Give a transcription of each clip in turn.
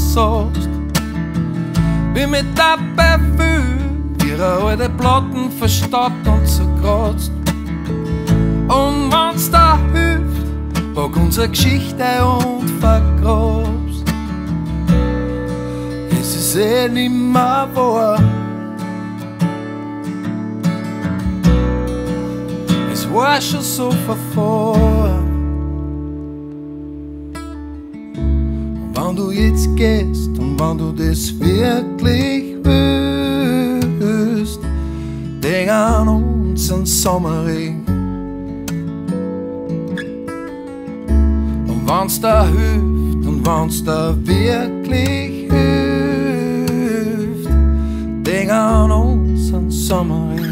sagst. Wie mit der Parfüm ihre alte Platten verstaubt und zerkratzt. Und wenn's da hilft, pack unsere Geschichte und vergrabst. Es ist eh nimmer wahr. Es war schon so verfahren. Wenn du jetzt gehst und wenn du das wirklich willst, denk an unseren Sommerregen. Und wenn's da hilft und wenn's da wirklich hilft, denk an unseren Sommerregen.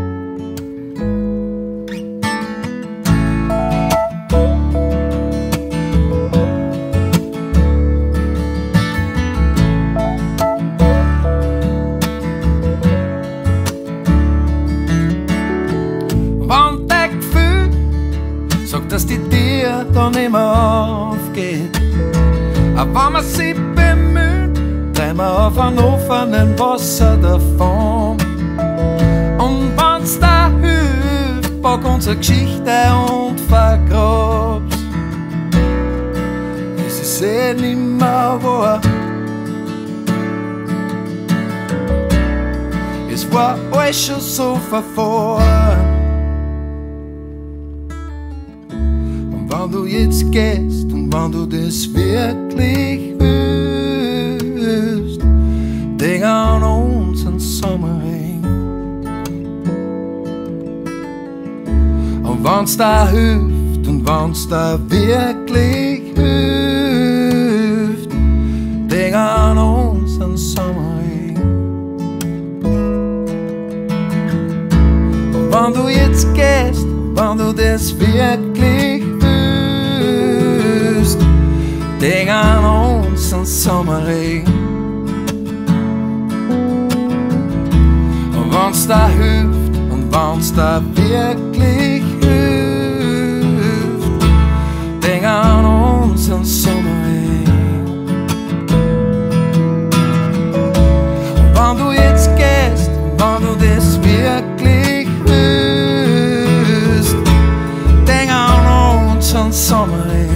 Dass die Tür dann immer aufgeht. Aber wenn man sich bemüht, drehen wir auf einem offenen Wasser davon. Und wenn's da hilft, pack unsere Geschichte und vergrab's. Es ist eh nimmer wahr. Es war alles schon so verfahren. Wenn du jetzt gehst und wenn du das wirklich willst, denk an unseren Sommerregen. Und wenn's da hilft und wenn's da wirklich hilft, denk an unseren Sommerregen. Und wenn du jetzt gehst, wenn du das wirklich denk an unseren Sommerregen. Und wenn's da hilft und wenn's da wirklich hilft, denk an unseren Sommerregen. Und wenn du jetzt gehst und wenn du das wirklich willst, denk an unseren Sommerregen.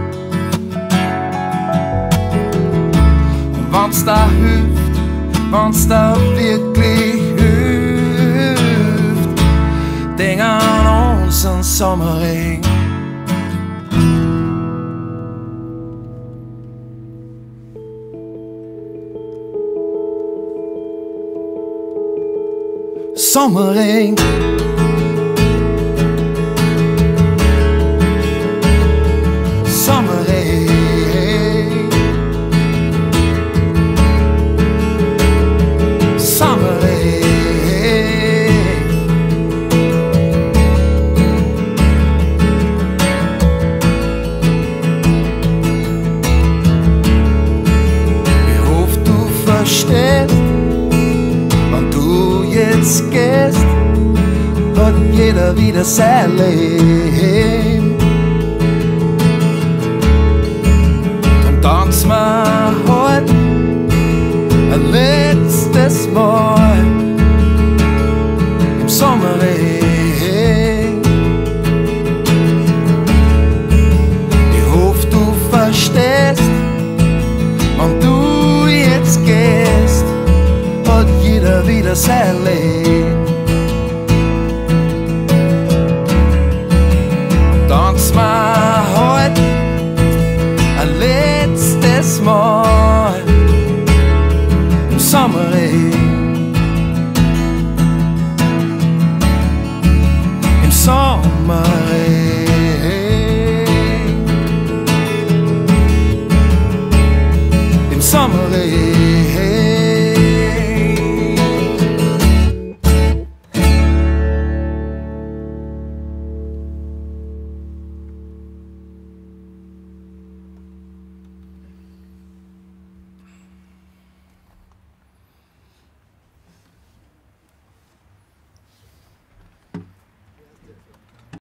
Wenn's da hilft, wenn's da wirklich hilft, denk an unseren Sommerregen. Sommerregen. Wenn du jetzt gehst, hat jeder wieder sein Leben.